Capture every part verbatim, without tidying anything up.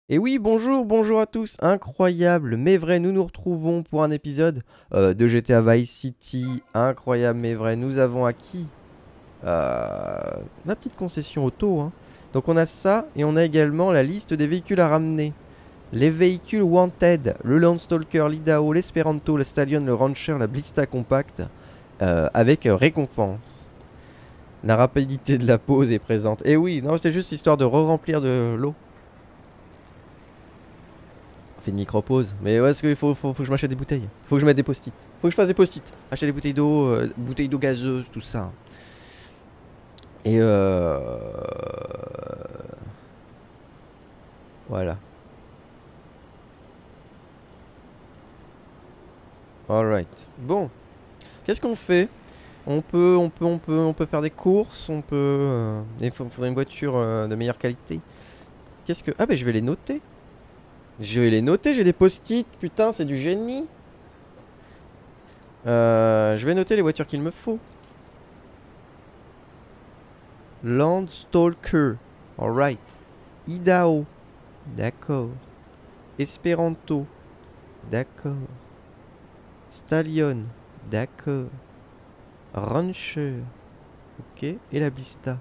Et oui, bonjour, bonjour à tous, incroyable, mais vrai, nous nous retrouvons pour un épisode euh, de G T A Vice City, incroyable, mais vrai, nous avons acquis euh, la petite concession auto, hein. Donc on a ça, et on a également la liste des véhicules à ramener. Les véhicules Wanted, le Landstalker, l'Idaho, l'Esperanto, le Stallion, le Rancher, la Blista Compact, euh, avec euh, récompense. La rapidité de la pause est présente. Et oui, non, c'est juste histoire de re-remplir de l'eau. On fait une micro-pause. Mais ouais, parce qu'il faut, faut, faut que je m'achète des bouteilles. Faut que je mette des post-it. Faut que je fasse des post-it. Acheter des bouteilles d'eau, euh, bouteilles d'eau gazeuse, tout ça. Et euh... Voilà. Alright. Bon. Qu'est-ce qu'on fait? On peut, on peut, on peut, on peut faire des courses. On peut... euh, Il faudrait une voiture euh, de meilleure qualité. Qu'est-ce que... Ah bah je vais les noter. Je vais les noter, j'ai des post-it. Putain, c'est du génie. Euh, je vais noter les voitures qu'il me faut. Landstalker. Alright. Idaho. D'accord. Esperanto. D'accord. Stallion. D'accord. Rancher. Ok. Et la Blista.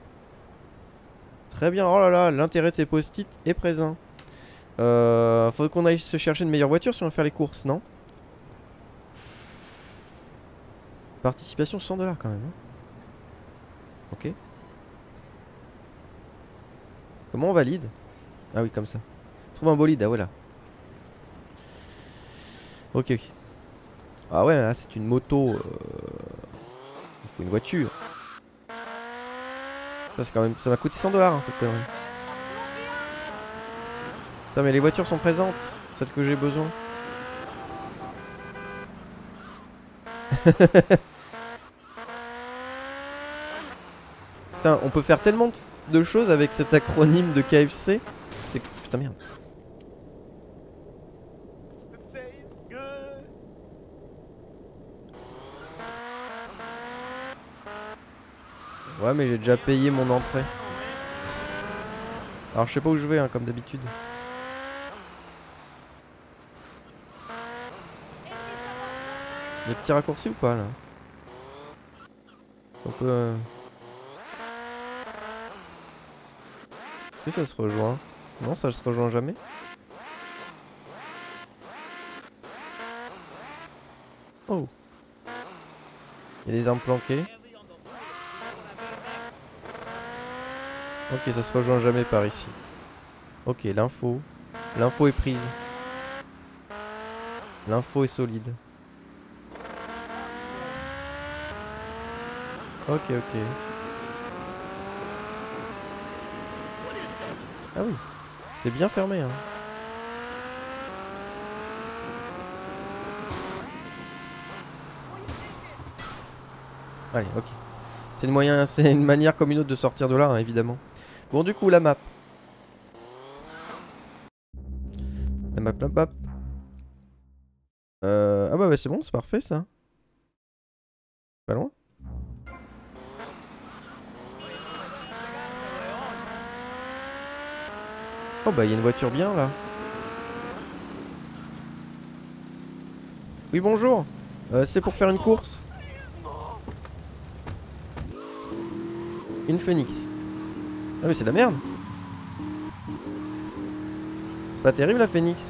Très bien. Oh là là, l'intérêt de ces post-it est présent. Euh, faudrait qu'on aille se chercher une meilleure voiture si on va faire les courses, non? Participation cent dollars quand même, hein. Ok. Comment on valide? Ah oui, comme ça. Trouve un bolide, ah voilà. Ok, ok. Ah ouais, là c'est une moto. euh, Il faut une voiture. Ça c'est quand même. Ça m'a coûté cent dollars hein, cette connerie. Putain, mais les voitures sont présentes. Celles que j'ai besoin. Putain, on peut faire tellement de, de choses avec cet acronyme de K F C. C'est. Putain, merde. Ouais, mais j'ai déjà payé mon entrée. Alors je sais pas où je vais, hein, comme d'habitude. Des petits raccourcis ou pas là? On peut. euh, Est-ce que ça se rejoint? Non, ça se rejoint jamais. Oh. Il y a des armes planquées. Ok, ça se rejoint jamais par ici. Ok, l'info. L'info est prise. L'info est solide. Ok, ok. Ah oui. C'est bien fermé, hein. Allez, ok. C'est une, moyen, c'est une manière comme une autre de sortir de là, hein, évidemment. Bon, du coup, la map. La map, la map. Euh... Ah bah, bah c'est bon, c'est parfait ça. Pas loin. Oh bah, il y a une voiture bien là. Oui, bonjour. Euh, c'est pour faire une course. Une Phoenix. Ah mais c'est de la merde. C'est pas terrible la Phoenix.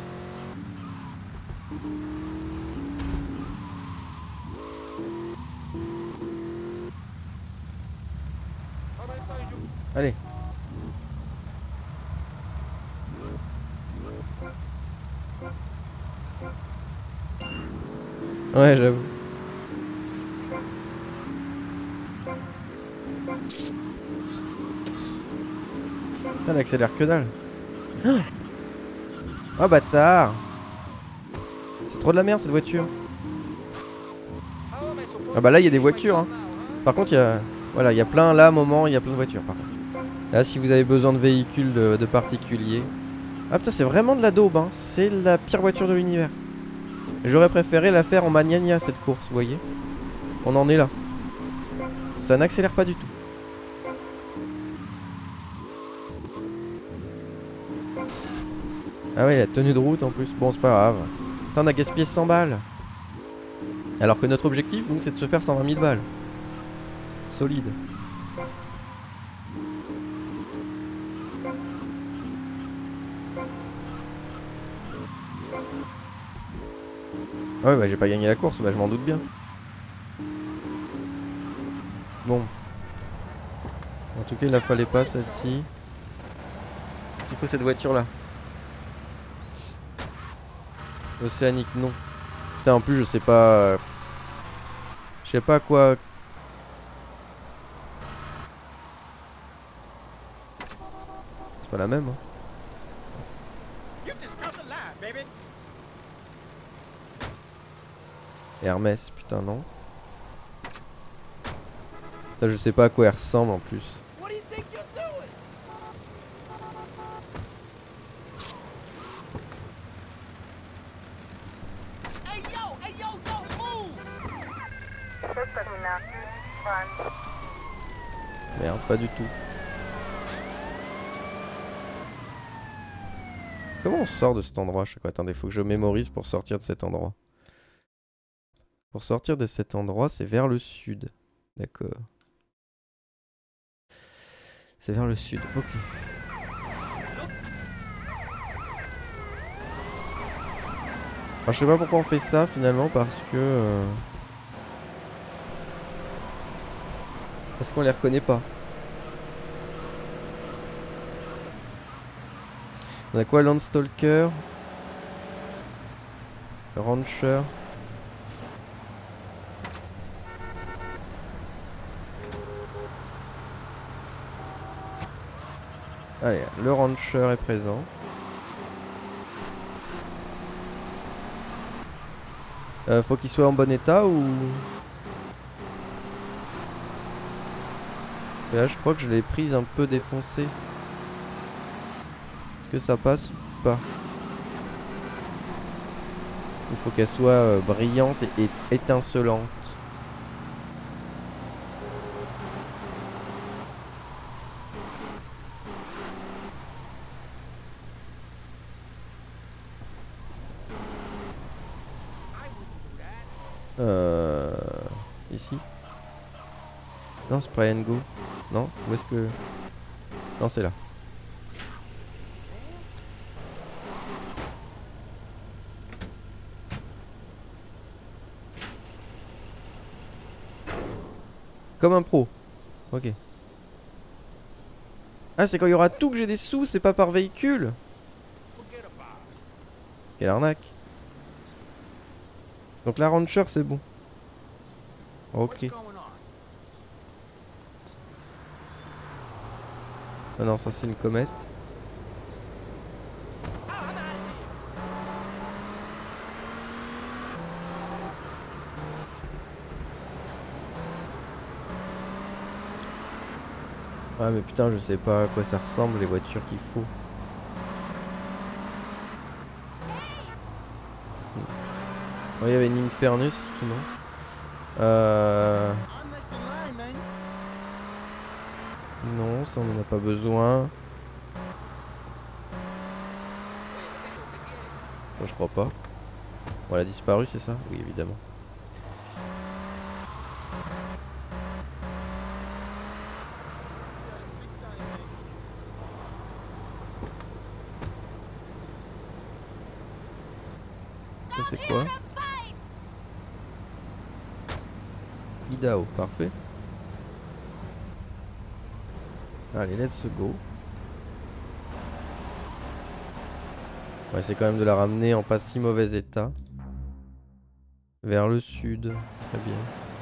Allez. Ouais, j'avoue. Putain, elle accélère que dalle. Oh bâtard. C'est trop de la merde cette voiture. Ah bah là il y a des voitures hein. Par contre il y a... Voilà, il y a plein là, moment, il y a plein de voitures par contre. Là si vous avez besoin de véhicules de, de particuliers. Ah putain c'est vraiment de la daube hein. C'est la pire voiture de l'univers. J'aurais préféré la faire en magnania cette course, vous voyez. On en est là. Ça n'accélère pas du tout. Ah ouais, la tenue de route en plus. Bon, c'est pas grave. Putain, on a gaspillé cent balles. Alors que notre objectif, donc, c'est de se faire cent vingt mille balles. Solide. Ouais, bah j'ai pas gagné la course, bah je m'en doute bien. Bon. En tout cas, il la fallait pas celle-ci. Il faut cette voiture là. Océanique, non. Putain, en plus, je sais pas. euh, Je sais pas à quoi. C'est pas la même, hein. Hermès, putain, non. Putain, je sais pas à quoi elle ressemble en plus. Merde, pas du tout. Comment on sort de cet endroit à chaque fois? Attendez, faut que je mémorise pour sortir de cet endroit. Pour sortir de cet endroit, c'est vers le sud. D'accord. C'est vers le sud, ok. Alors je sais pas pourquoi on fait ça finalement, parce que... Euh... Parce qu'on les reconnaît pas. On a quoi? Landstalker, Rancher. Allez, le Rancher est présent. Euh, faut qu'il soit en bon état ou... Et là je crois que je l'ai prise un peu défoncée. Est-ce que ça passe ou pas? Il faut qu'elle soit euh, brillante et, et étincelante. Euh... Ici? Non, spray and go. Non? Où est-ce que... Non, c'est là. Comme un pro. Ok. Ah, c'est quand il y aura tout que j'ai des sous, c'est pas par véhicule. Quelle arnaque. Donc la Rancher, c'est bon. Ok. Ah non, ça c'est une comète. Ah mais putain, je sais pas à quoi ça ressemble les voitures qu'il faut. Oh, il y avait une Infernus, non? Euh... Non, ça on en a pas besoin. Enfin, je crois pas. Bon, elle a disparu, c'est ça? Oui, évidemment. Ça c'est quoi? Idaho, parfait. Allez, let's go. On va essayer quand même de la ramener en pas si mauvais état. Vers le sud. Très bien.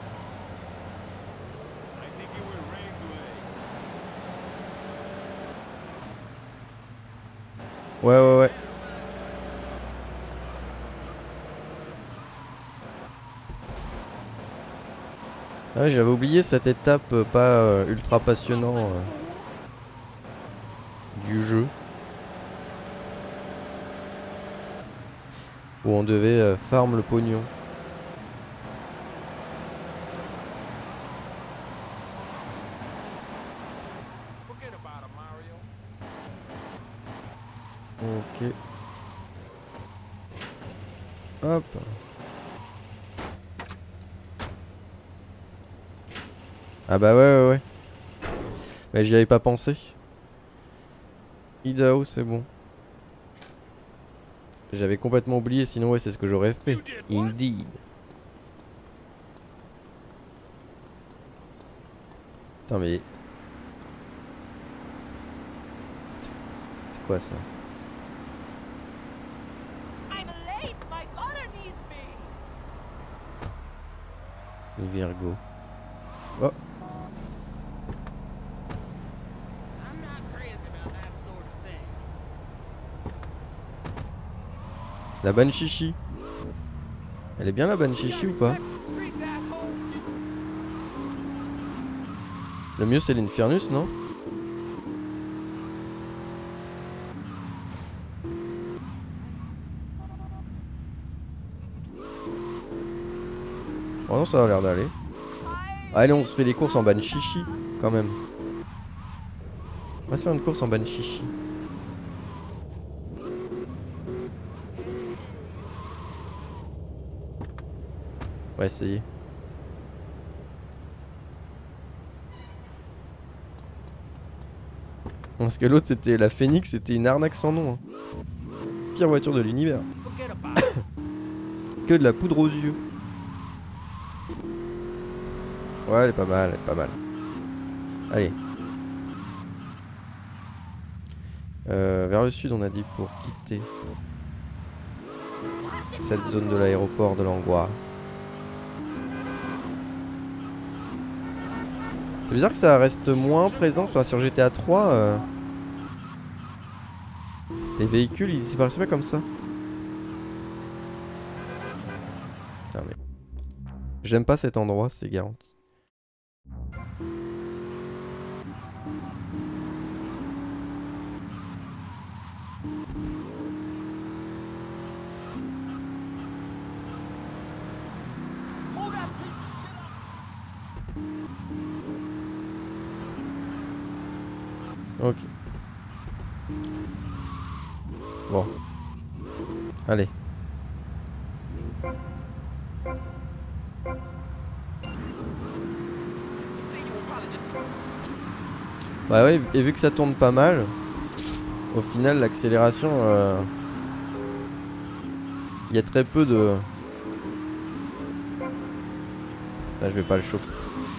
Ouais, ouais, ouais. Ah ouais, j'avais oublié cette étape euh, pas euh, ultra passionnant euh, du jeu. Où on devait euh, farm le pognon. Ok. Hop. Ah bah ouais ouais ouais. Mais j'y avais pas pensé. Idaho c'est bon. J'avais complètement oublié, sinon ouais c'est ce que j'aurais fait. Indeed. Attends mais... C'est quoi ça? Le Virgo. Oh. La Banshee. Elle est bien la Banshee ou pas? Le mieux c'est l'Infernus, non? Oh non, ça a l'air d'aller. Allez, on se fait les courses en Banshee quand même. On va se faire une course en Banshee. On va essayer. Parce que l'autre c'était la Phoenix, c'était une arnaque sans nom. Hein. Pire voiture de l'univers. Que de la poudre aux yeux. Ouais, elle est pas mal, elle est pas mal. Allez. Euh, vers le sud on a dit pour quitter cette zone de l'aéroport de l'angoisse. C'est bizarre que ça reste moins présent, enfin sur G T A trois euh, les véhicules ils disparaissaient pas comme ça. Putain mais... J'aime pas cet endroit, c'est garanti. Ok. Bon. Allez. Bah ouais, et vu que ça tourne pas mal, au final l'accélération... Euh... Il y a très peu de... Là je vais pas le chauffer.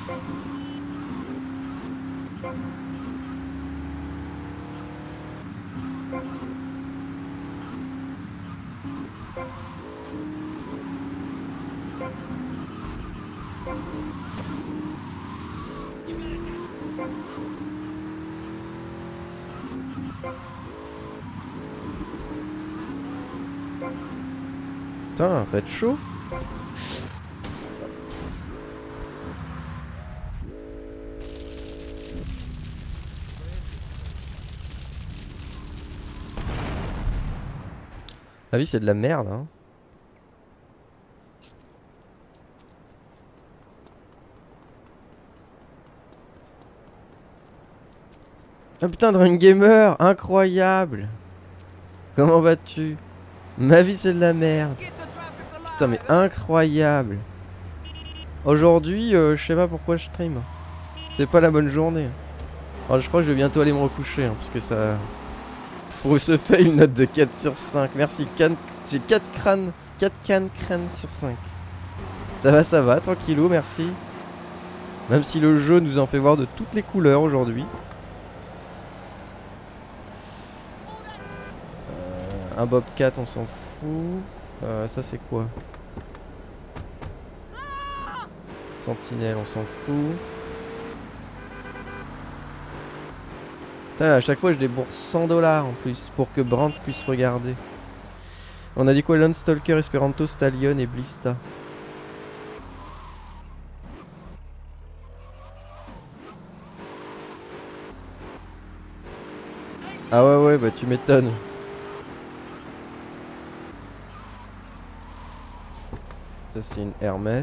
Putain, ça va être chaud. La vie c'est de la merde hein. Ah putain, Drunk Gamer, incroyable. Comment vas-tu? Ma vie c'est de la merde. Putain mais incroyable. Aujourd'hui, euh, je sais pas pourquoi je stream. C'est pas la bonne journée. Alors je crois que je vais bientôt aller me recoucher hein, parce que ça... Pour se fait une note de quatre sur cinq. Merci, can... j'ai quatre crânes. quatre cannes crânes sur cinq. Ça va, ça va, tranquillou, merci. Même si le jeu nous en fait voir de toutes les couleurs aujourd'hui. Un Bobcat, on s'en fout. Euh, ça, c'est quoi? Sentinelle, on s'en fout. Putain, à chaque fois, je débourse cent dollars en plus pour que Brandt puisse regarder. On a dit quoi? Landstalker, Esperanto, Stallion et Blista. Ah ouais, ouais, bah tu m'étonnes. Ça c'est une Hermès.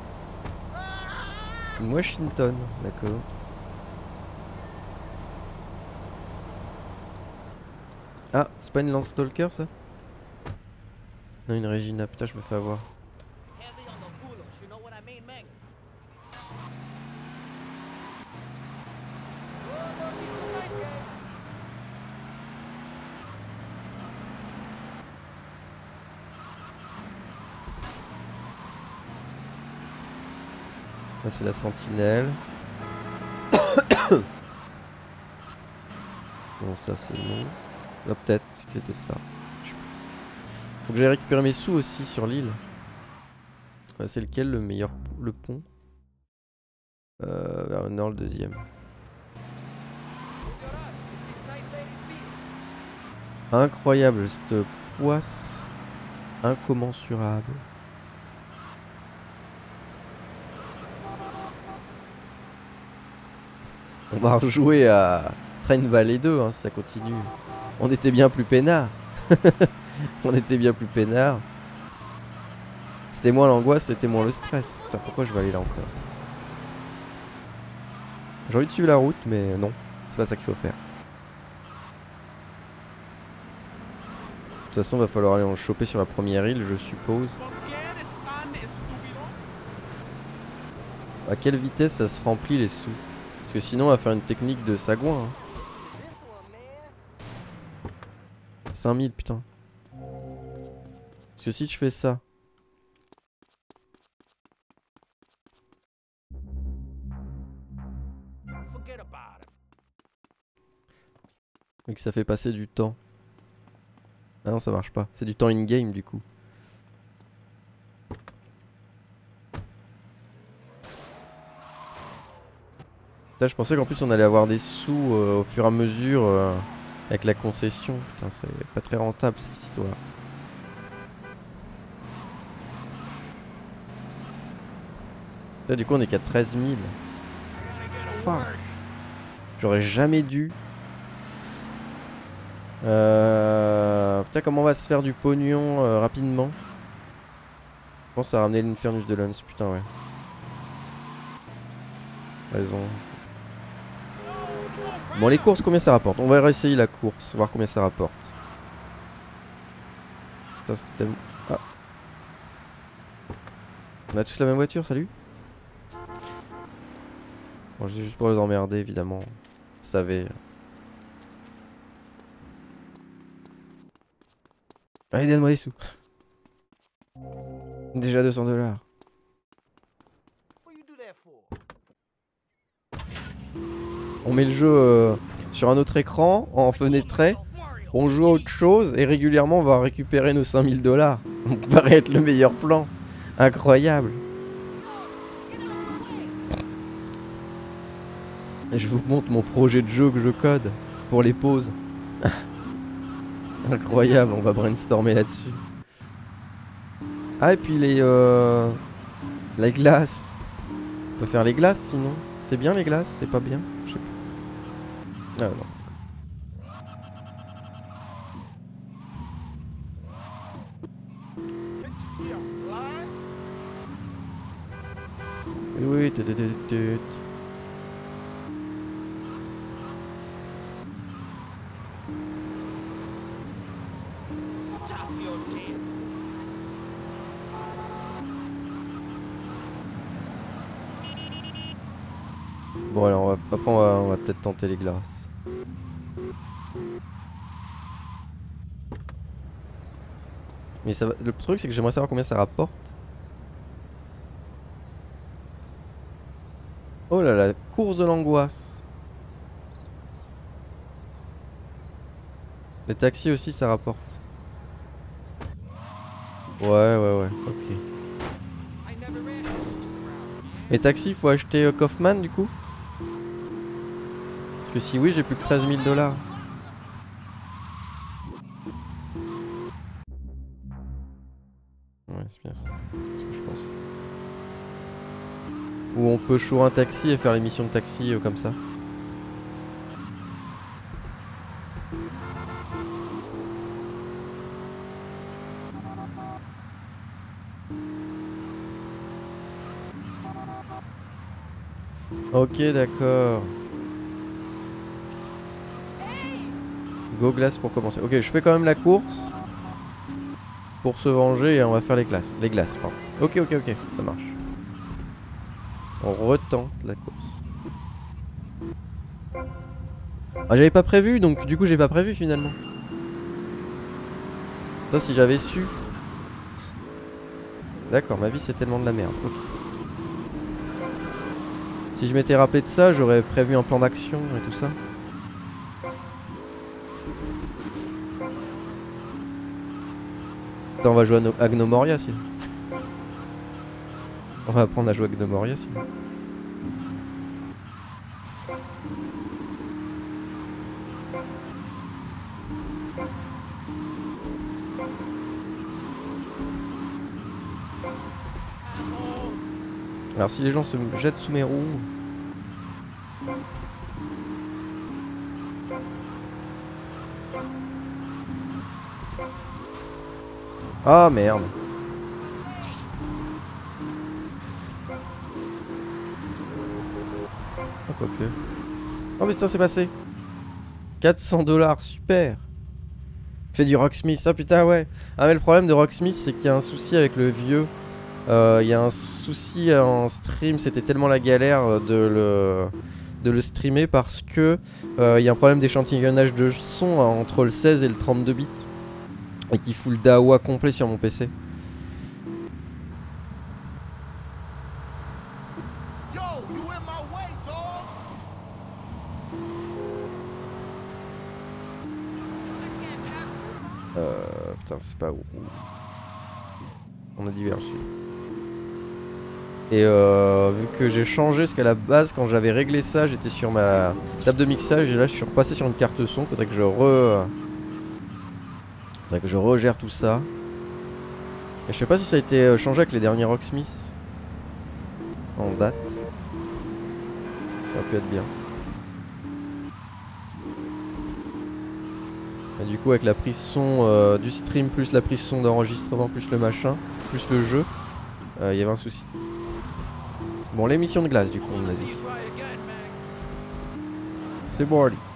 Une Washington, d'accord. Ah, c'est pas une Lance Stalker ça? Non, une Regina, putain, je me fais avoir. Là c'est la sentinelle. Bon ça c'est non. Là peut-être que c'était ça. Faut que j'aille récupérer mes sous aussi sur l'île. Euh, c'est lequel le meilleur le pont? euh, Vers le nord le deuxième. Incroyable cette poisse incommensurable. On va rejouer à Train Valley deux hein, si ça continue. On était bien plus peinard. On était bien plus peinard. C'était moins l'angoisse, c'était moins le stress. Putain, pourquoi je vais aller là encore? J'ai envie de suivre la route, mais non, c'est pas ça qu'il faut faire. De toute façon, va falloir aller en choper sur la première île, je suppose. À quelle vitesse ça se remplit les sous? Parce que sinon, on va faire une technique de sagouin. Hein. cinq mille, putain. Parce que si je fais ça. Et que ça fait passer du temps. Ah non, ça marche pas. C'est du temps in-game du coup. Putain, je pensais qu'en plus on allait avoir des sous euh, au fur et à mesure euh, avec la concession. Putain, c'est pas très rentable cette histoire. Là, du coup, on est qu'à treize mille. Fuck. J'aurais jamais dû. Euh... Putain, comment on va se faire du pognon euh, rapidement? Je pense à ramener l'Infernus de Lens. Putain, ouais. Raison. Bon, les courses, combien ça rapporte? On va réessayer la course, voir combien ça rapporte. Putain, c'était tellement... Ah. On a tous la même voiture, salut. Bon, c'est juste pour les emmerder, évidemment. Vous savez. Allez, donne-moi des sous. Déjà deux cents dollars. On met le jeu euh, sur un autre écran, en fenêtré. On joue à autre chose et régulièrement on va récupérer nos cinq mille dollars. Ça paraît être le meilleur plan. Incroyable. Et je vous montre mon projet de jeu que je code pour les pauses. Incroyable, on va brainstormer là-dessus. Ah et puis les euh, les glaces. On peut faire les glaces sinon. C'était bien les glaces, c'était pas bien. Je sais pas. Ah non. Oui, tut, tut, tut, tut. Bon alors on va, après on va, on va peut-être tenter les glaces. Mais ça va, le truc c'est que j'aimerais savoir combien ça rapporte. Oh là là, course de l'angoisse. Les taxis aussi ça rapporte. Ouais ouais ouais, ok. Les taxis faut acheter euh, Kaufman du coup? Parce que si oui j'ai plus que treize mille dollars. Ouais c'est bien ça, c'est ce que je pense. Ou on peut choisir un taxi et faire les missions de taxi euh, comme ça. Ok d'accord. Go glace pour commencer. Ok, je fais quand même la course. Pour se venger et on va faire les glaces. Les glaces, pardon. Ok, ok, ok, ça marche. On retente la course. Ah, j'avais pas prévu, donc du coup j'ai pas prévu finalement. Ça, si j'avais su. D'accord, ma vie c'est tellement de la merde. Ok. Si je m'étais rappelé de ça, j'aurais prévu un plan d'action et tout ça. Attends, on va jouer à, no à Gnomoria sinon. On va apprendre à jouer à Gnomoria sinon. Alors si les gens se jettent sous mes roues... Ah merde. Ah, quoi que. Oh mais putain, c'est passé. quatre cents dollars, super. Fait du Rocksmith, ah putain ouais. Ah mais le problème de Rocksmith c'est qu'il y a un souci avec le vieux. Euh, Il y a un souci en stream, c'était tellement la galère de le, de le streamer parce que euh, il y a un problème d'échantillonnage de son entre le seize et le trente-deux bits. Et qui fout le D A W A complet sur mon P C. Euh, putain, c'est pas où. On a diversi. Et euh, vu que j'ai changé, parce qu'à la base, quand j'avais réglé ça, j'étais sur ma table de mixage et là, je suis repassé sur une carte son. Faudrait que je re. Faudrait que je regère tout ça. Et je sais pas si ça a été changé avec les derniers Rocksmith en date. Ça aurait pu être bien. Et du coup avec la prise son euh, du stream plus la prise son d'enregistrement plus le machin plus le jeu, il euh, y avait un souci. Bon, l'émission de glace du coup on l'a dit. C'est bon allez.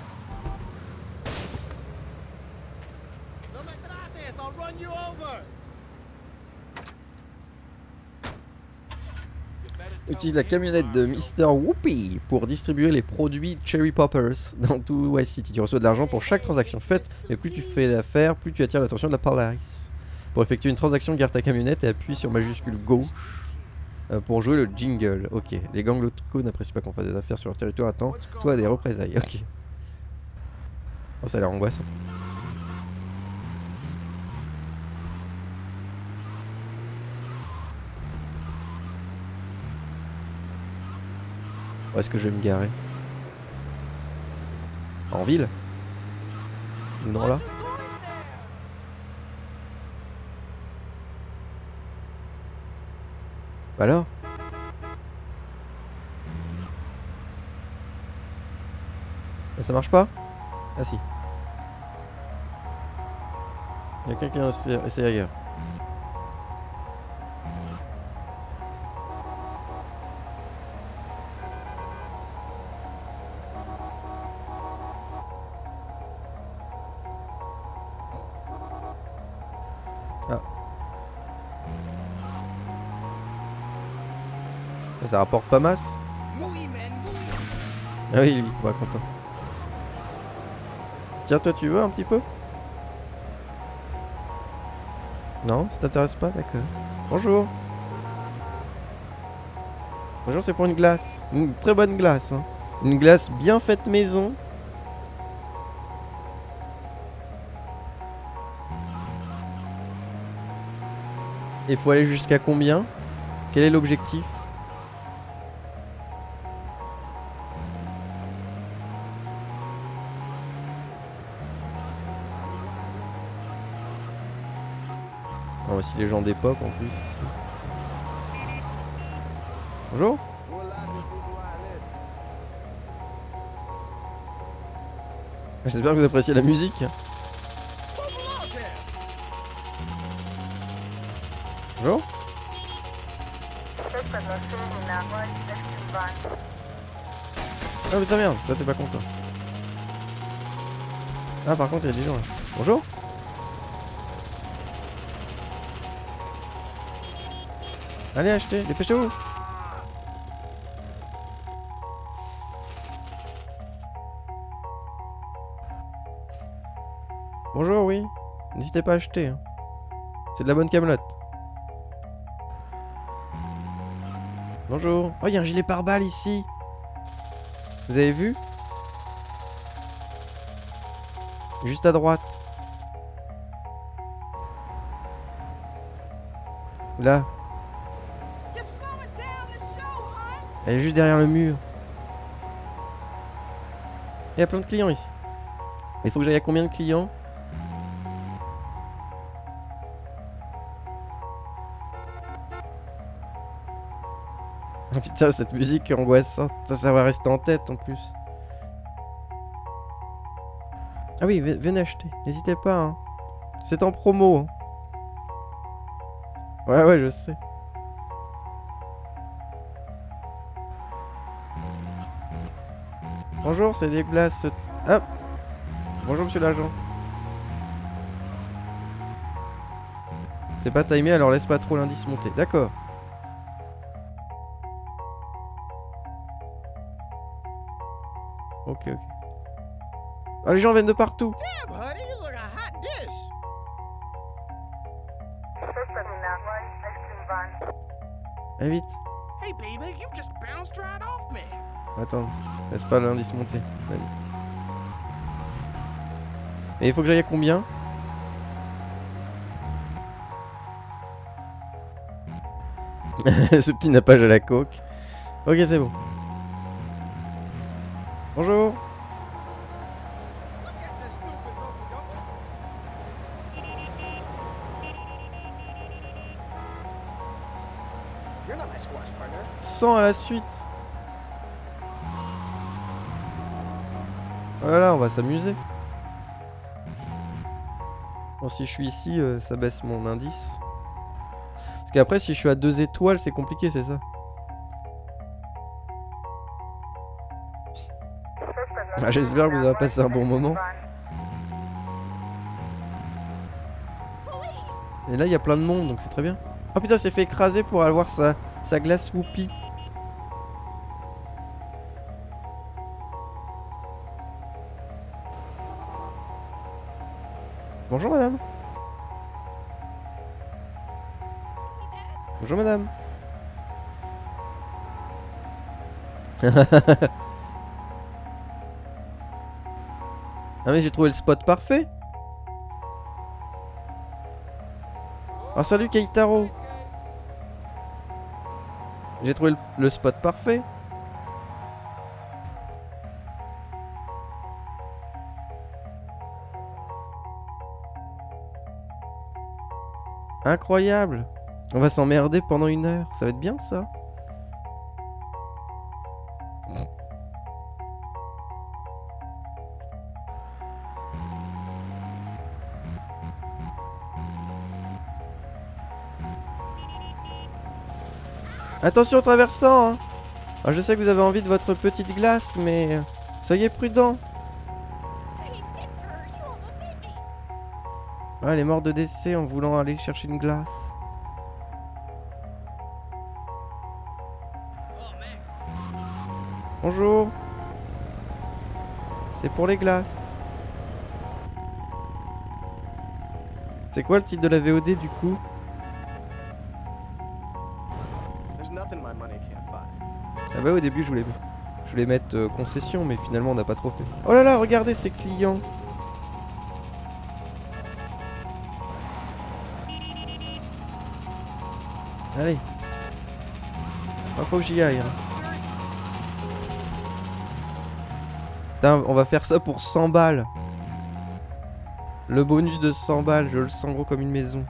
Utilise la camionnette de Mister Whoopi pour distribuer les produits Cherry Poppers dans tout Vice City. Tu reçois de l'argent pour chaque transaction faite, mais plus tu fais l'affaire, plus tu attires l'attention de la police. Pour effectuer une transaction, garde ta camionnette et appuie sur majuscule gauche euh, pour jouer le jingle. Ok, les gangs locaux n'apprécient pas qu'on fasse des affaires sur leur territoire. Attends, toi des représailles. Ok. Oh, ça a l'air angoissant. Où est-ce que je vais me garer? En ville? Non là? Bah alors? Ah, ça marche pas? Ah si. Il y a quelqu'un qui essaie ailleurs. Ah. Ça rapporte pas masse. Ah oui, lui, ouais, content. Tiens, toi, tu veux un petit peu? Non, ça t'intéresse pas? D'accord. Bonjour. Bonjour, c'est pour une glace. Une très bonne glace, hein. Une glace bien faite maison. Il faut aller jusqu'à combien? Quel est l'objectif? Oh, si les gens dépopent en plus. Bonjour. J'espère que vous appréciez la musique. Bonjour. Ah putain merde, toi t'es pas content. Ah, par contre, il y a des gens là. Bonjour. Allez, achetez, dépêchez-vous. Bonjour, oui. N'hésitez pas à acheter. Hein. C'est de la bonne camelote. Bonjour. Oh, il y a un gilet pare-balles ici. Vous avez vu? Juste à droite. Là. Elle est juste derrière le mur. Il y a plein de clients ici. Il faut que j'aille à combien de clients? Oh putain, cette musique angoissante. Ça, ça va rester en tête en plus. Ah oui, venez acheter. N'hésitez pas. Hein. C'est en promo. Hein. Ouais, ouais, je sais. Bonjour, c'est des glaces. Hop. Bonjour, monsieur l'agent. C'est pas timé, alors laisse pas trop l'indice monter. D'accord. Ok, ok. Ah, les gens viennent de partout. Allez vite. Attends, laisse pas l'indice monter. Vas-y. Et il faut que j'aille à combien? Ce petit nappage à la coque. Ok, c'est bon. Bonjour. cent à la suite. Voilà, on va s'amuser. Bon, si je suis ici, euh, ça baisse mon indice. Parce qu'après, si je suis à deux étoiles, c'est compliqué, c'est ça? Ah, j'espère que vous avez passé un bon moment. Et là, il y a plein de monde, donc c'est très bien. Oh putain, c'est fait écraser pour avoir sa, sa glace Whoopi. Bonjour madame. Bonjour madame. Ah mais j'ai trouvé le spot parfait. Ah salut Keitaro. J'ai trouvé le, le spot parfait. Incroyable. On va s'emmerder pendant une heure. Ça va être bien ça. Attention traversant hein. Alors, je sais que vous avez envie de votre petite glace, mais soyez prudent. Ah, elle est morte de décès en voulant aller chercher une glace. Bonjour. C'est pour les glaces. C'est quoi le titre de la V O D du coup? Ah bah au début je voulais, je voulais mettre euh, concession, mais finalement on n'a pas trop fait. Oh là là, regardez ces clients. Allez. Ah, faut que j'y aille. Hein. Putain, on va faire ça pour cent balles. Le bonus de cent balles, je le sens gros comme une maison.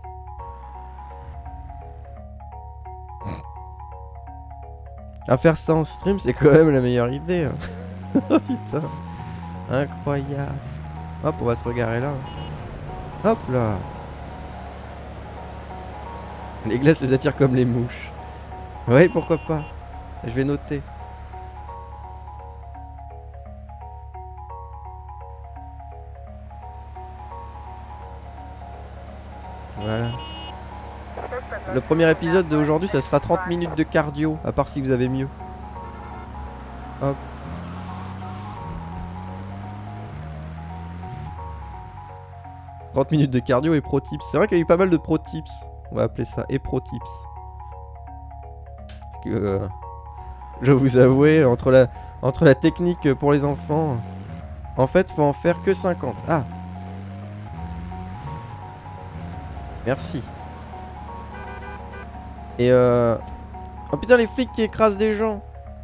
À faire ça en stream, c'est quand même la meilleure idée. Hein. Oh putain. Incroyable. Hop, on va se regarder là. Hop là. Les glaces les attirent comme les mouches. Ouais, pourquoi pas. Je vais noter. le premier épisode d'aujourd'hui, ça sera trente minutes de cardio, à part si vous avez mieux. Hop. trente minutes de cardio et pro tips. C'est vrai qu'il y a eu pas mal de pro tips. On va appeler ça et pro tips. Parce que euh, je vais vous avouer, entre la, entre la technique pour les enfants, en fait, faut en faire que cinquante. Ah. Merci. Et euh... oh putain, les flics qui écrasent des gens.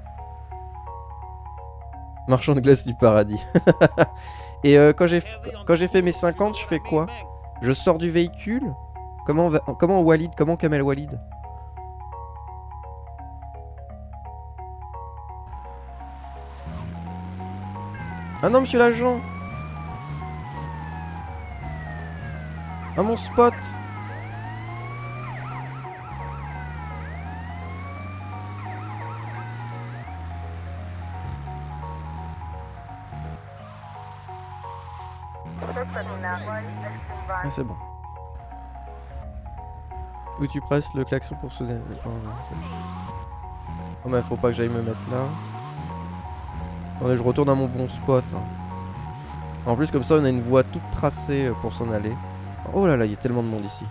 Marchand de glace du paradis. Et euh, quand j'ai quand j'ai fait mes cinquante, je fais quoi? Je sors du véhicule. Comment va... comment Walid? Comment Kamel Walid? Ah non, monsieur l'agent. Ah mon spot. Ah, c'est bon. Où tu presses le klaxon pour se... Oh mais faut pas que j'aille me mettre là. Attendez, je retourne à mon bon spot. Hein. En plus comme ça on a une voie toute tracée pour s'en aller. Oh là là, il y a tellement de monde ici.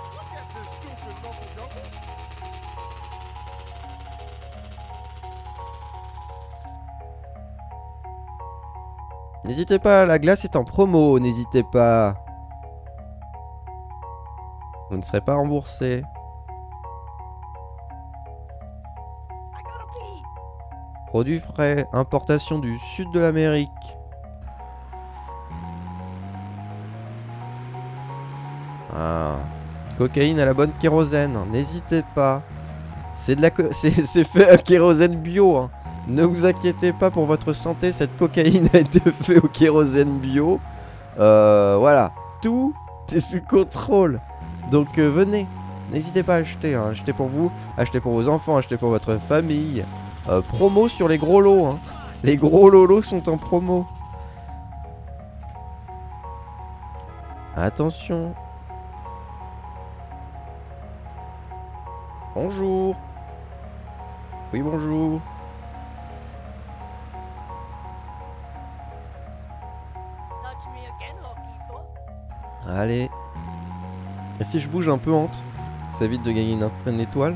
N'hésitez pas, la glace est en promo, n'hésitez pas. Vous ne serez pas remboursé. Produits frais, importation du sud de l'Amérique. Ah. Cocaïne à la bonne kérosène, n'hésitez pas. C'est de la co c'est fait à kérosène bio. Hein. Ne vous inquiétez pas pour votre santé, cette cocaïne a été faite au kérosène bio. Euh, voilà, tout est sous contrôle. Donc euh, venez, n'hésitez pas à acheter, hein. Achetez pour vous, achetez pour vos enfants, achetez pour votre famille. Euh, promo sur les gros lots, hein. Les gros lolos sont en promo. Attention. Bonjour. Oui, bonjour. Allez. Et si je bouge un peu entre, ça évite de gagner une, une étoile.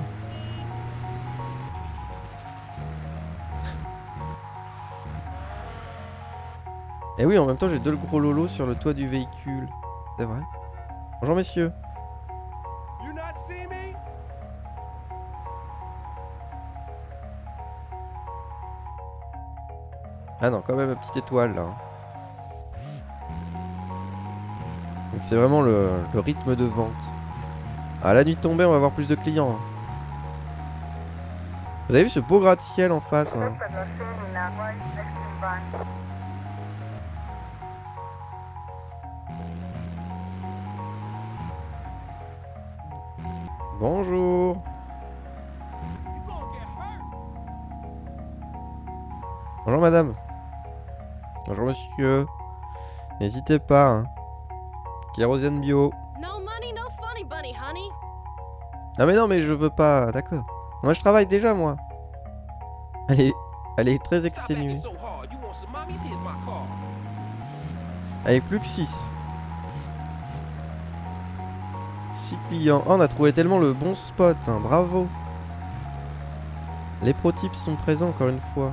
Et oui, en même temps, j'ai deux gros lolos sur le toit du véhicule. C'est vrai. Bonjour, messieurs. Ah non, quand même une petite étoile là. Donc c'est vraiment le, le rythme de vente. À la nuit tombée, on va avoir plus de clients. Vous avez vu ce beau gratte-ciel en face, hein. Bonjour. Bonjour madame. Bonjour monsieur. N'hésitez pas, hein. Kérosène bio. Ah mais non mais je veux pas, d'accord. Moi je travaille déjà moi. Elle est, elle est très exténuée. Elle est plus que six. six clients. Oh, on a trouvé tellement le bon spot, hein. Bravo. Les pro tips sont présents encore une fois.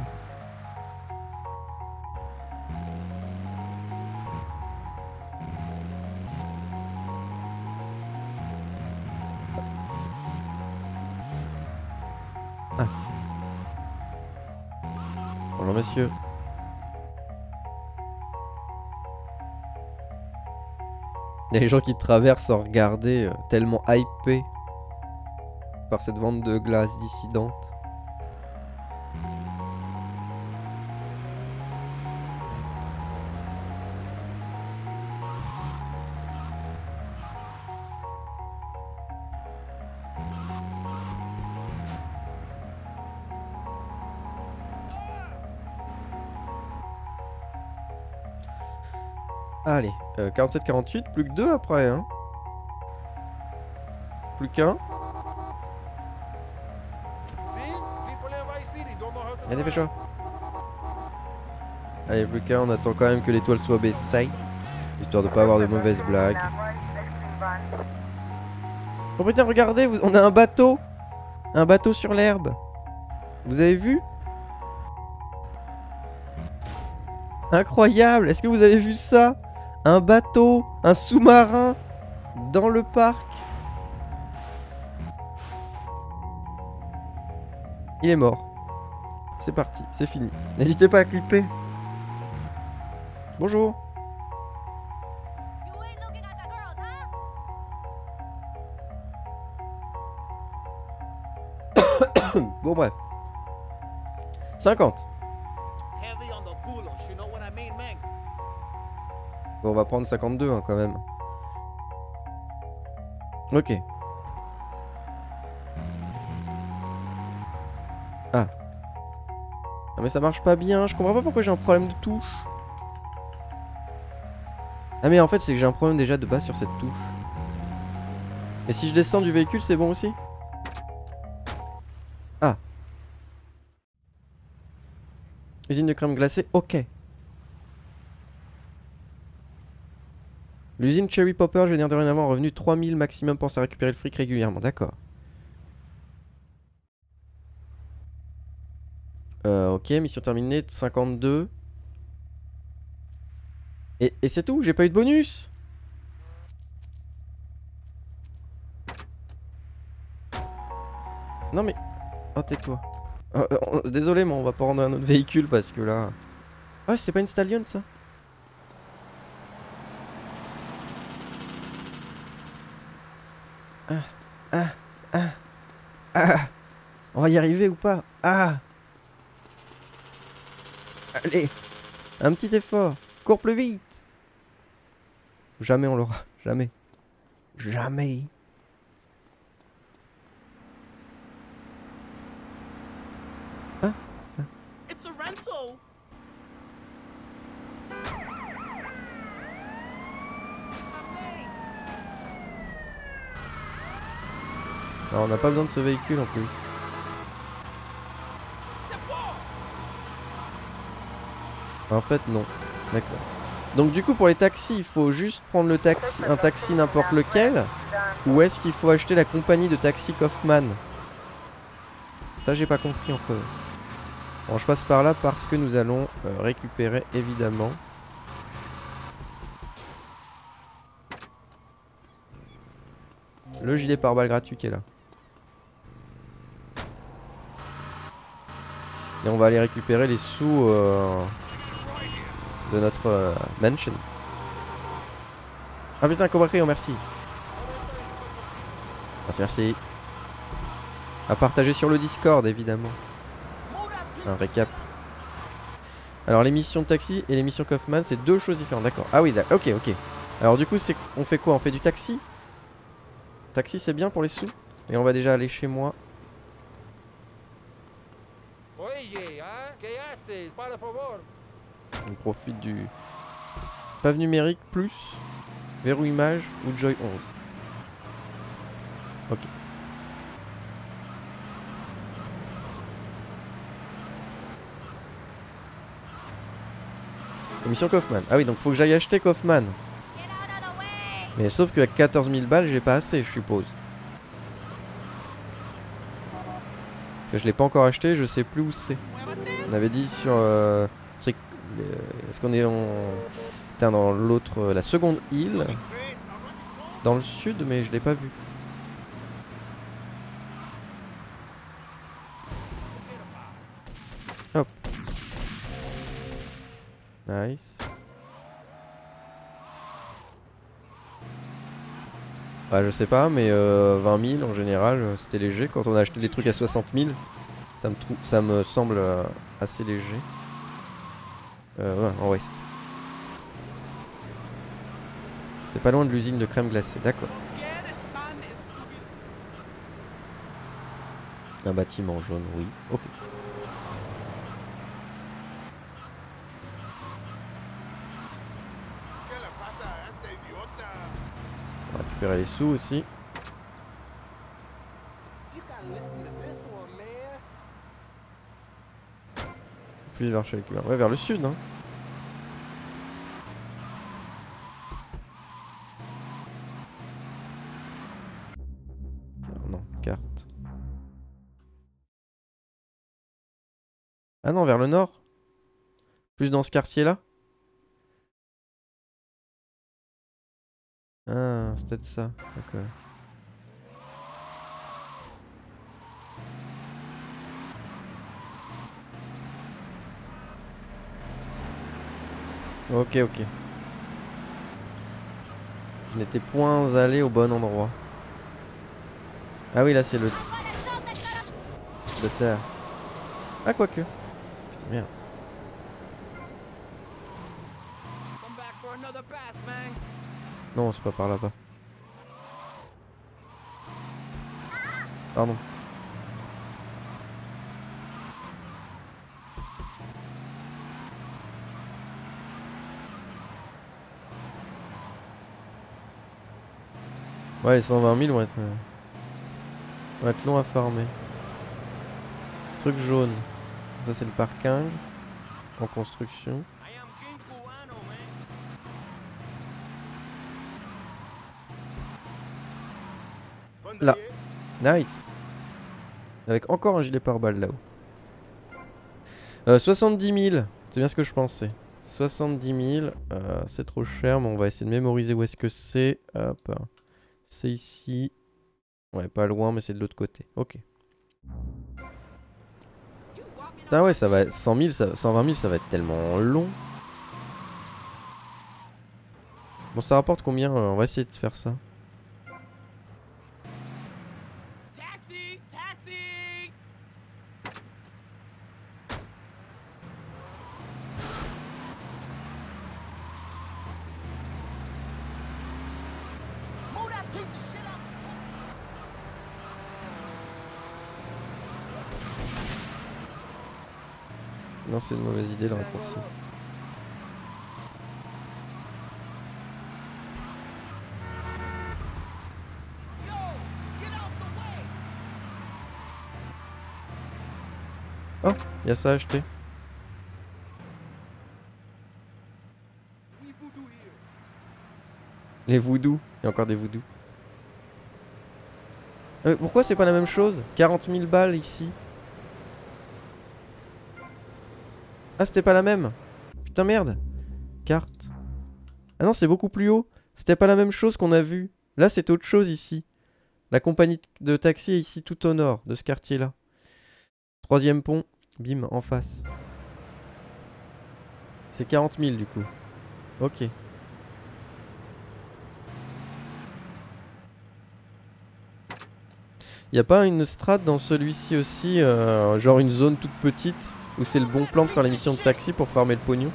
Ah. Bonjour monsieur. Il y a les gens qui traversent sans regarder, euh, tellement hypés par cette vente de glace dissidente. Allez, euh, quarante-sept quarante-huit, plus que deux après, hein. Plus qu'un. Allez, dépêche-toi. Allez, plus qu'un, on attend quand même que l'étoile soit baissée. Histoire de pas avoir de mauvaises blagues. Oh putain, regardez, on a un bateau. Un bateau sur l'herbe. Vous avez vu? Incroyable. Est-ce que vous avez vu ça? Un bateau, un sous-marin dans le parc. Il est mort. C'est parti, c'est fini. N'hésitez pas à clipper. Bonjour. Bon bref. cinquante. Bon, on va prendre cinquante-deux hein, quand même. Ok. Ah. Non mais ça marche pas bien. Je comprends pas pourquoi j'ai un problème de touche. Ah mais en fait c'est que j'ai un problème déjà de base sur cette touche. Et si je descends du véhicule c'est bon aussi? Ah. Usine de crème glacée, ok. L'usine Cherry Popper génère dorénavant un revenu trois mille maximum, pense à récupérer le fric régulièrement, d'accord. Euh, ok, mission terminée, cinquante-deux. Et, et c'est tout, j'ai pas eu de bonus. Non mais... Oh tais-toi. Euh, euh, désolé mais on va prendre un autre véhicule parce que là... Ah c'est pas une Stallion ça? Ah, ah, ah, ah. On va y arriver ou pas? Ah. Allez, un petit effort. Cours plus vite. Jamais on l'aura, jamais. Jamais. Ah, ça. Alors on n'a pas besoin de ce véhicule en plus. En fait non. D'accord. Donc du coup pour les taxis il faut juste prendre le taxi, un taxi n'importe lequel. Ou est-ce qu'il faut acheter la compagnie de taxi Kaufman? Ça j'ai pas compris encore. Bon je passe par là parce que nous allons euh, récupérer évidemment le gilet pare-balles gratuit qui est là. Et on va aller récupérer les sous euh, de notre euh, mansion. Ah putain, Cobra Crayon, merci. Merci, merci. À partager sur le Discord, évidemment. Un récap. Alors, les missions de taxi et les missions Kaufman, c'est deux choses différentes, d'accord. Ah oui, d'accord, ok, ok. Alors, du coup, c'est on fait quoi? On fait du taxi? Taxi, c'est bien pour les sous. Et on va déjà aller chez moi. On profite du pave numérique plus verrou image ou Joy onze. Ok. Mission Kaufman. Ah oui, donc faut que j'aille acheter Kaufman. Mais sauf qu'avec quatorze mille balles, j'ai pas assez, je suppose. Parce que je l'ai pas encore acheté, je sais plus où c'est. On avait dit sur... Euh, truc, euh, est-ce qu'on est en... Putain, dans l'autre... Euh, la seconde île. Dans le sud, mais je l'ai pas vu. Hop. Nice. Bah je sais pas, mais euh, vingt mille en général, euh, c'était léger. Quand on a acheté des trucs à soixante mille, ça me, ça me semble euh, assez léger. Euh, ouais, en ouest. C'est pas loin de l'usine de crème glacée, d'accord. Un bâtiment jaune, oui, ok. On va récupérer les sous aussi. Plus vers chez le... Ouais, vers le sud, hein. Non, carte. Ah non, vers le nord. Plus dans ce quartier-là. Ah, c'est peut-être ça. D'accord. Ok, ok. Je n'étais point allé au bon endroit. Ah oui, là c'est le... de terre. Ah, quoique. Putain, merde. Non, c'est pas par là-bas. Pardon. Ouais, les cent vingt mille vont être... Euh... vont être longs à farmer. Truc jaune. Ça c'est le parking. En construction. Là. Nice. Avec encore un gilet pare-balles là-haut. Euh, soixante-dix mille. C'est bien ce que je pensais. soixante-dix mille. Euh, c'est trop cher, mais on va essayer de mémoriser où est-ce que c'est. Hop. C'est ici. Ouais, pas loin, mais c'est de l'autre côté. Ok. Ah ouais, ça va être cent mille, ça, cent vingt mille, ça va être tellement long. Bon, ça rapporte combien? On va essayer de faire ça. Non, c'est une mauvaise idée le raccourci. Oh, il y a ça à acheter. Les voodoo, il y a encore des voodoo. Euh, pourquoi c'est pas la même chose? quarante mille balles ici. Ah, c'était pas la même. Putain, merde. Carte. Ah non, c'est beaucoup plus haut. C'était pas la même chose qu'on a vu. Là, c'est autre chose ici. La compagnie de taxi est ici tout au nord de ce quartier-là. Troisième pont. Bim, en face. C'est quarante mille du coup. Ok. Y'a pas une strat dans celui-ci aussi, euh, genre une zone toute petite, où c'est le bon plan de faire les missions de taxi pour farmer le pognon?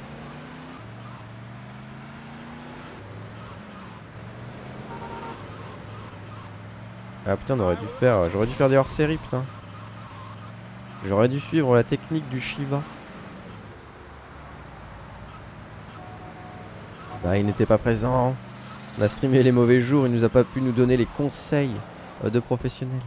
Ah putain, on aurait dû faire, j'aurais dû faire des hors-série, putain. J'aurais dû suivre la technique du Shiva. Bah, il n'était pas présent. On a streamé les mauvais jours, il nous a pas pu nous donner les conseils euh, de professionnels.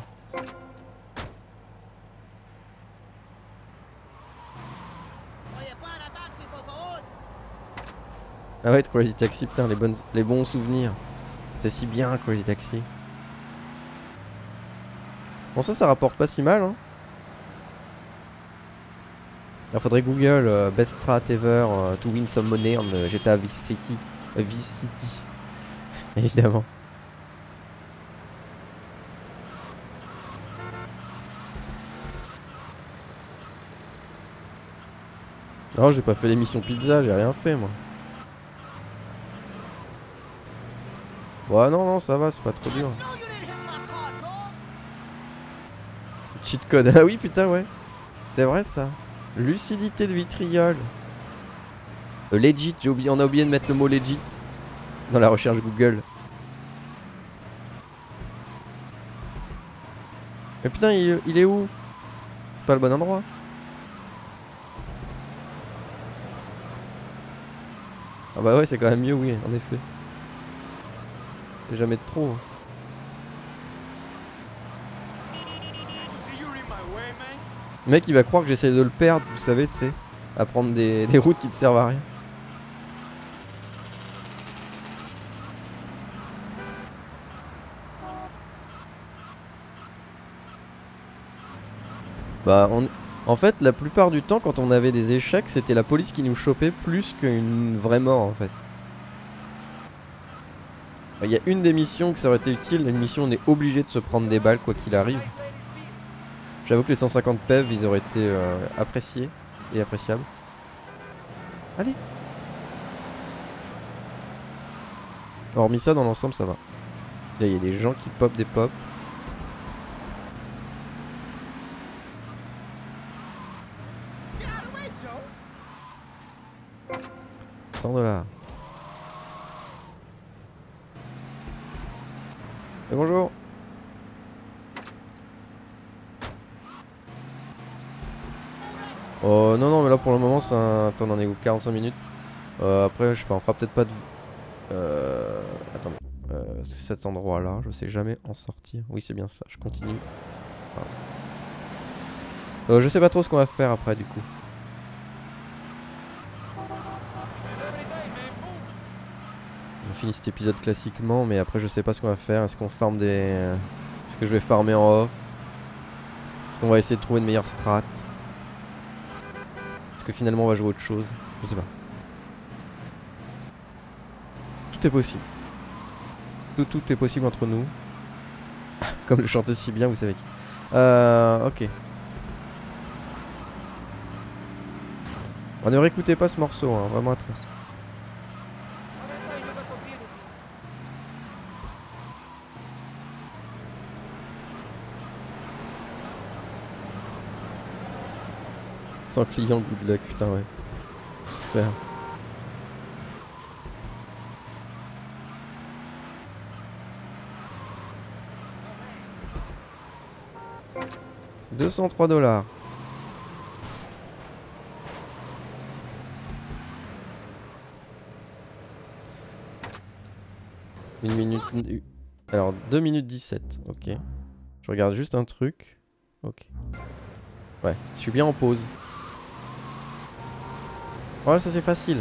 Ah ouais, Crazy Taxi, putain, les, bonnes, les bons souvenirs. C'est si bien, Crazy Taxi. Bon, ça, ça rapporte pas si mal, hein. Il faudrait Google euh, Best Strat Ever uh, to win some money en uh, G T A Vice City. Uh, Vice City. Évidemment. Non, j'ai pas fait l'émission pizza, j'ai rien fait moi. Ouais, non, non, ça va, c'est pas trop dur. Cheat code, ah oui, putain, ouais. C'est vrai ça. Lucidité de vitriol. Euh, legit, j'ai oublié, on a oublié de mettre le mot legit dans la recherche Google. Mais putain, il, il est où? C'est pas le bon endroit. Ah bah ouais, c'est quand même mieux, oui, en effet. Jamais de trop. Le mec il va croire que j'essaie de le perdre, vous savez, tu sais. à prendre des, des routes qui te servent à rien. Bah on... en fait la plupart du temps quand on avait des échecs c'était la police qui nous chopait plus qu'une vraie mort en fait. Il y a une des missions que ça aurait été utile, une mission où on est obligé de se prendre des balles quoi qu'il arrive. J'avoue que les cent cinquante P E V ils auraient été euh, appréciés et appréciables. Allez. Hormis ça dans l'ensemble ça va. Là il y a des gens qui pop des pops. cent dollars. Et bonjour. Oh non non mais là pour le moment c'est un... Attends on en est où, quarante-cinq minutes. euh, Après je sais pas, on fera peut-être pas de... Euh... Attendez. Euh, c'est cet endroit là, je sais jamais en sortir. Oui c'est bien ça, je continue. Voilà. Euh, je sais pas trop ce qu'on va faire après du coup. On finit cet épisode classiquement mais après je sais pas ce qu'on va faire. Est-ce qu'on farme des... Est-ce que je vais farmer en off? Est-ce qu'on va essayer de trouver une meilleure strat? Est-ce que finalement on va jouer autre chose? Je sais pas. Tout est possible. Tout, tout est possible entre nous. Comme le chantait si bien, vous savez qui. Euh, ok. On ne réécoutez pas ce morceau, hein, vraiment atroce. Sans client, good luck, putain, ouais. Super. deux cent trois dollars. Une minute... Alors, deux minutes dix-sept, ok. Je regarde juste un truc. Ok. Ouais, je suis bien en pause. Voilà, ça c'est facile.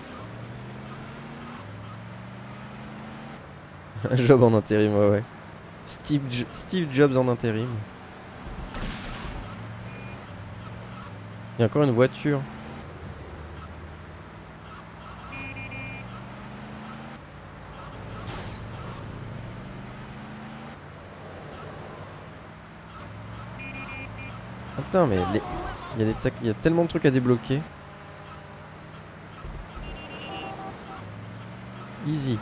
Job en intérim, ouais, ouais. Steve, jo Steve Jobs en intérim. Il y a encore une voiture. Oh putain, mais les... il, y a des ta... il y a tellement de trucs à débloquer. Easy.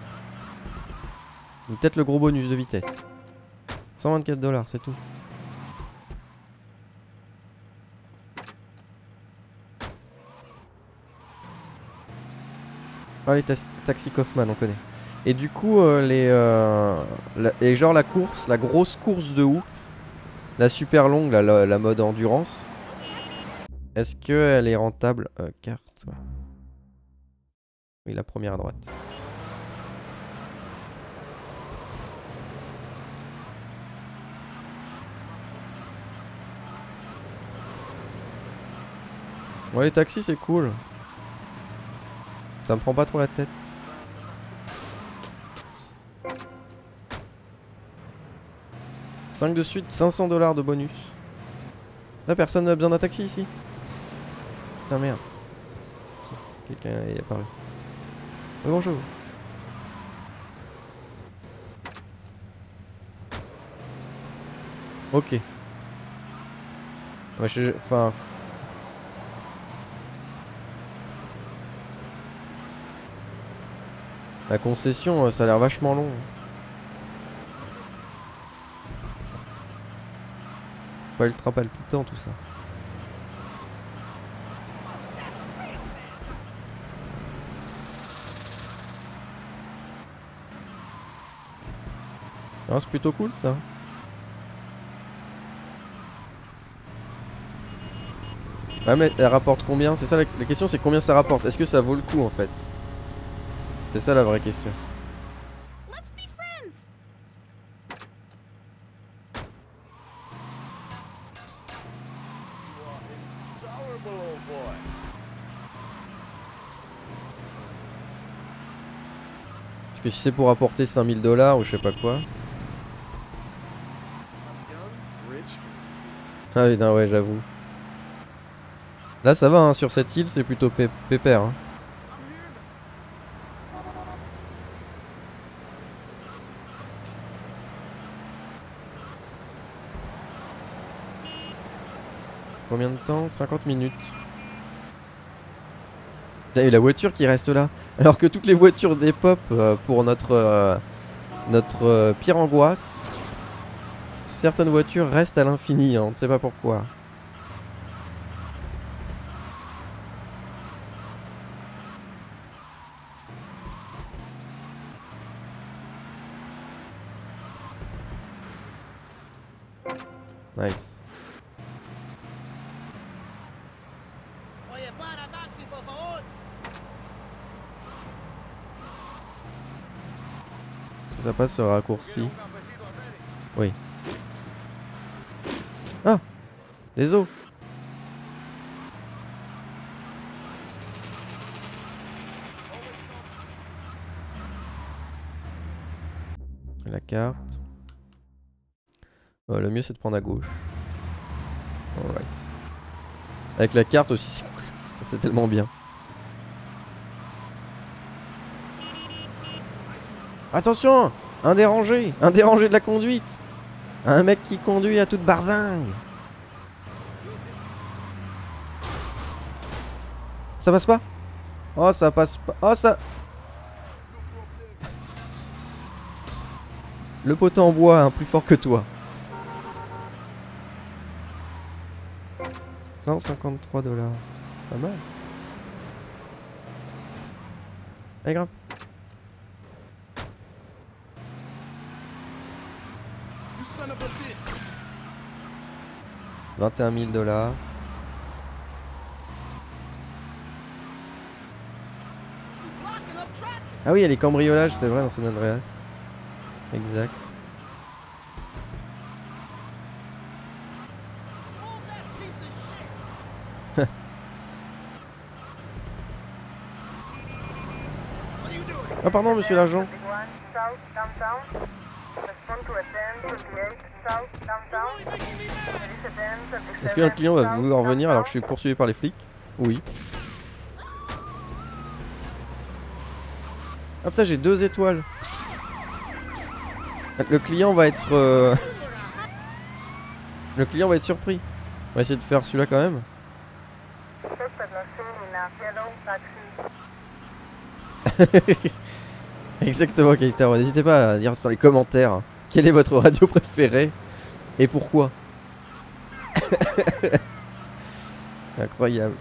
Ou peut-être le gros bonus de vitesse. cent vingt-quatre dollars, c'est tout. Ah, les ta Taxi Kaufman, on connaît. Et du coup, euh, les, euh, la, et genre la course, la grosse course de ouf, la super longue, la, la, la mode endurance, est-ce qu'elle est rentable? euh, Carte, ouais. Oui, la première à droite. Ouais, les taxis, c'est cool. Ça me prend pas trop la tête. cinq de suite, cinq cents dollars de bonus. Là, personne n'a besoin d'un taxi ici. Putain, merde. Si, quelqu'un est apparu. Oh, bonjour. Ok. Ouais, je... Enfin... La concession, ça a l'air vachement long. Pas ultra palpitant tout ça. Ah, c'est plutôt cool ça. Ouais mais elle rapporte combien? C'est ça la, la question, c'est combien ça rapporte? Est-ce que ça vaut le coup en fait? C'est ça la vraie question. Parce que si c'est pour apporter cinq mille dollars ou je sais pas quoi. Ah oui, non, ouais, j'avoue. Là, ça va, hein, sur cette île, c'est plutôt pé pépère. Hein. Combien de temps? cinquante minutes. Et la voiture qui reste là. Alors que toutes les voitures dépop euh, pour notre, euh, notre euh, pire angoisse. Certaines voitures restent à l'infini, hein, on ne sait pas pourquoi. Nice. Est-ce que ça passe ce raccourci? Oui. Ah! Des os! La carte. Oh, le mieux c'est de prendre à gauche. Alright. Avec la carte aussi c'est cool. C'est tellement bien. Attention! Un dérangé! Un dérangé de la conduite! Un mec qui conduit à toute barzingue! Ça passe pas? Oh ça passe pas. Oh ça. Le poteau en bois, hein, plus fort que toi. cent cinquante-trois dollars. Pas mal. Allez grimpe. vingt et un mille dollars. Ah oui, il y a les cambriolages, c'est vrai, dans San Andreas. Exact. Ah pardon, monsieur l'agent. Est-ce qu'un client va vouloir venir alors que je suis poursuivi par les flics? Oui. Ah putain, j'ai deux étoiles. Le client va être... Euh... Le client va être surpris. On va essayer de faire celui-là quand même. Exactement, Keitaro. N'hésitez pas à dire dans les commentaires quelle est votre radio préférée et pourquoi. Incroyable.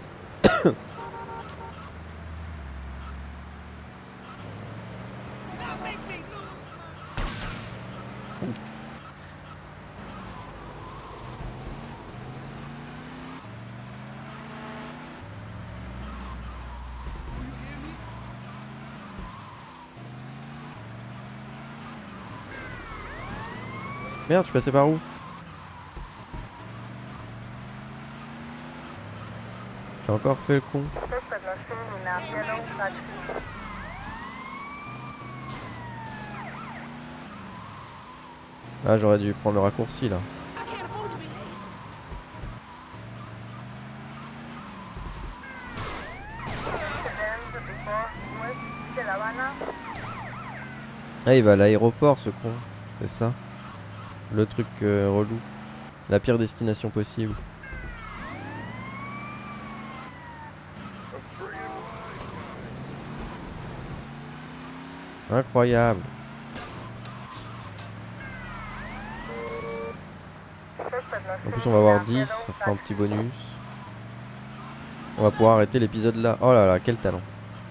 Merde, je suis passé par où? J'ai encore fait le con. Ah, j'aurais dû prendre le raccourci là. Ah, il va à l'aéroport ce con. C'est ça. Le truc euh, relou. La pire destination possible. Incroyable. En plus on va avoir dix, ça fera un petit bonus. On va pouvoir arrêter l'épisode là. Oh là là, quel talent.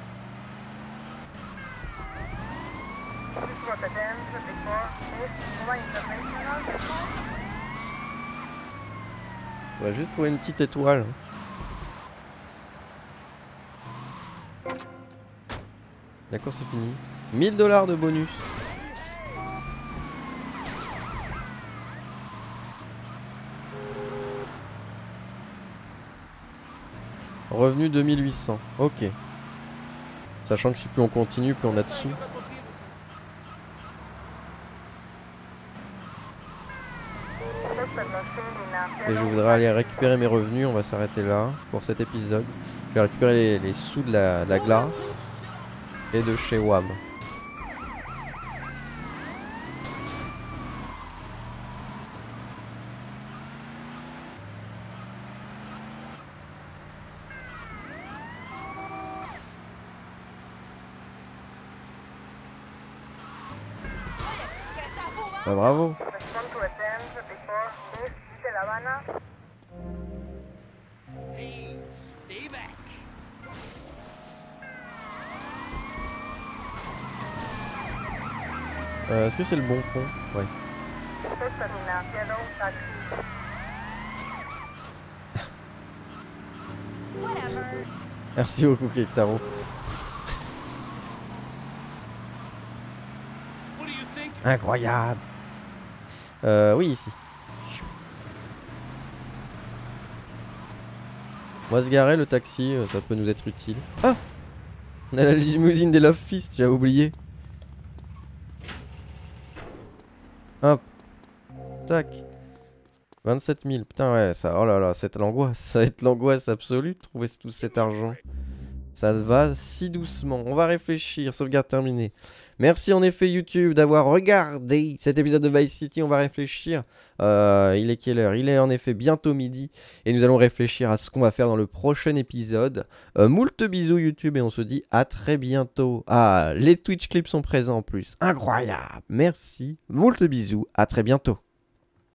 On va juste trouver une petite étoile. D'accord, c'est fini. mille dollars de bonus. Revenu deux mille huit cents. Ok. Sachant que si plus on continue, plus on a de sous. Et je voudrais aller récupérer mes revenus. On va s'arrêter là pour cet épisode. Je vais récupérer les, les sous de la, de la glace et de chez W A M. Bah, bravo. Euh, Est-ce que c'est le bon pont? Ouais. Merci beaucoup Keitaro. Incroyable. Euh, oui, ici. On va se garer, le taxi, ça peut nous être utile. Ah! On a la limousine des Love Fist, j'avais oublié. Hop. Tac. vingt-sept mille. Putain, ouais, ça. Oh là là, c'est l'angoisse. Ça va être l'angoisse absolue de trouver tout cet argent. Ça va si doucement. On va réfléchir. Sauvegarde terminée. Merci en effet YouTube d'avoir regardé cet épisode de Vice City. On va réfléchir. Euh, il est quelle heure? Il est en effet bientôt midi. Et nous allons réfléchir à ce qu'on va faire dans le prochain épisode. Euh, moult bisous YouTube et on se dit à très bientôt. Ah, les Twitch clips sont présents en plus. Incroyable. Merci. Moult bisous. À très bientôt.